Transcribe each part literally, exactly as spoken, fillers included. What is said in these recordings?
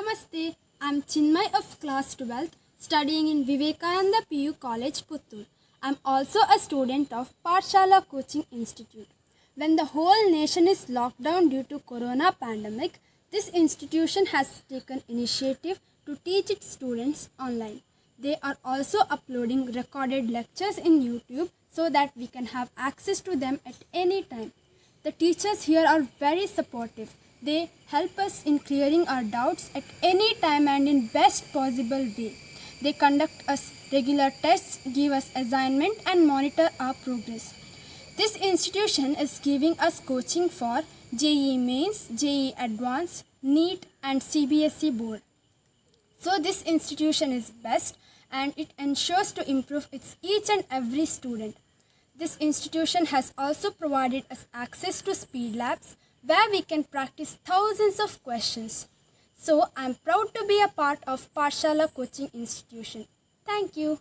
Namaste, I'm Chinmay of class twelfth studying in Vivekananda P U College, Puttur. I'm also a student of Pathshala Coaching Institute. When the whole nation is locked down due to corona pandemic, this institution has taken initiative to teach its students online. They are also uploading recorded lectures in YouTube so that we can have access to them at any time. The teachers here are very supportive. They help us in clearing our doubts at any time and in best possible way. They conduct us regular tests, give us assignment and monitor our progress. This institution is giving us coaching for J E E Mains, J E E Advanced, NEET and C B S E Board. So this institution is best and it ensures to improve its each and every student. This institution has also provided us access to speed labs where we can practice thousands of questions. So I am proud to be a part of Pathshala Coaching Institution. Thank you.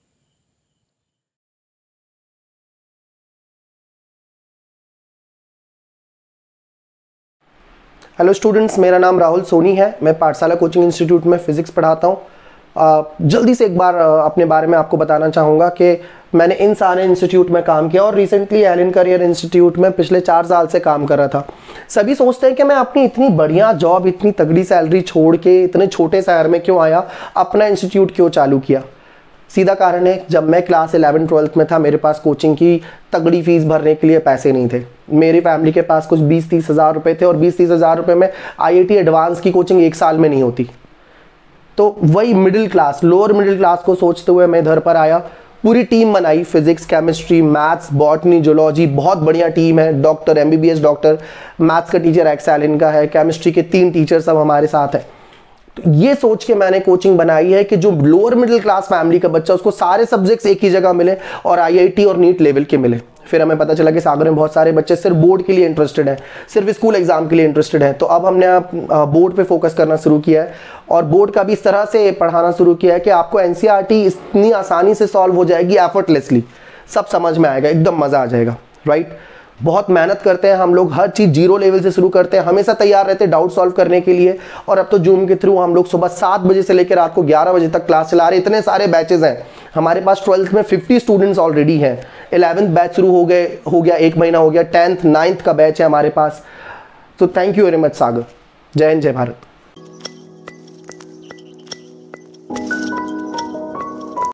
Hello students, मेरा नाम राहुल सोनी है। मैं पाठशाला coaching institute में physics पढ़ाता हूँ। जल्दी से एक बार अपने बारे में आपको बताना चाहूँगा कि मैंने इन सारे इंस्टीट्यूट में काम किया और रिसेंटली एलन करियर इंस्टीट्यूट में पिछले चार साल से काम कर रहा था। सभी सोचते हैं कि मैं अपनी इतनी बढ़िया जॉब, इतनी तगड़ी सैलरी छोड़ के इतने छोटे शहर में क्यों आया, अपना इंस्टीट्यूट क्यों चालू किया। सीधा कारण है, जब मैं क्लास इलेवन ट्वेल्थ में था मेरे पास कोचिंग की तगड़ी फीस भरने के लिए पैसे नहीं थे। मेरी फैमिली के पास कुछ बीस तीस हज़ार रुपये थे और बीस तीस हज़ार रुपये में आईआईटी एडवांस की कोचिंग एक साल में नहीं होती। तो वही middle class, lower middle class को सोचते हुए मैं इधर पर आया। पूरी टीम बनाई, physics, chemistry, maths, botany, zoology, बहुत बढ़िया टीम है। डॉक्टर, एमबीबीएस डॉक्टर, मैथ्स का टीचर एक्सेल इनका है, केमिस्ट्री के तीन टीचर सब हमारे साथ हैं। तो ये सोच के मैंने कोचिंग बनाई है कि जो लोअर मिडिल क्लास फैमिली का बच्चा उसको सारे सब्जेक्ट्स एक ही जगह मिले और आईआईटी और नीट लेवल के मिले। फिर हमें पता चला कि सागर में बहुत सारे बच्चे सिर्फ बोर्ड के लिए इंटरेस्टेड हैं, सिर्फ स्कूल एग्जाम के लिए इंटरेस्टेड हैं। तो अब हमने बोर्ड पे फोकस करना शुरू किया है और बोर्ड का भी इस तरह से पढ़ाना शुरू किया है कि आपको एनसीईआरटी इतनी आसानी से सॉल्व हो जाएगी, एफर्टलेसली सब समझ में आएगा, एकदम मज़ा आ जाएगा। राइट, बहुत मेहनत करते हैं हम लोग, हर चीज़ जीरो लेवल से शुरू करते हैं, हमेशा तैयार रहते हैं डाउट सॉल्व करने के लिए। और अब तो जूम के थ्रू हम लोग सुबह सात बजे से लेकर रात को ग्यारह बजे तक क्लास चला रहे हैं। इतने सारे बैचेज हैं हमारे पास। ट्वेल्थ में फिफ्टी स्टूडेंट्स ऑलरेडी हैं। इलेवेंथ बैच शुरू हो गए हो गया एक महीना हो गया। टेंथ नाइन्थ का बैच है हमारे पास। तो thank you very much Sagar. जय हिंद, जय भारत।